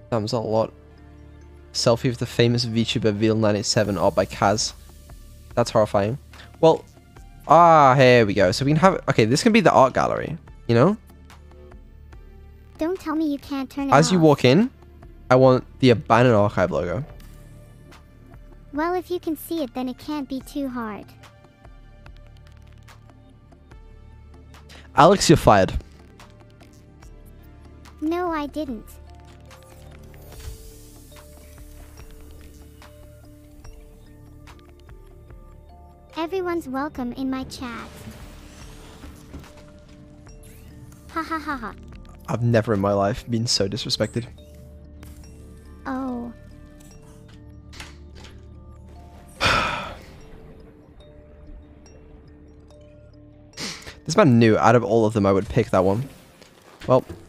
That was a lot. Selfie with the famous VTuber Veal97 art by Kaz. That's horrifying. Well, here we go. So we can have... Okay, this can be the art gallery, you know? Don't tell me you can't turn it As off. you walk in, I want the Abandoned Archive logo. Well, if you can see it, then it can't be too hard. Alex, you're fired. No, I didn't. Everyone's welcome in my chat. Ha ha ha ha. I've never in my life been so disrespected. Oh. This man knew out of all of them I would pick that one. Well,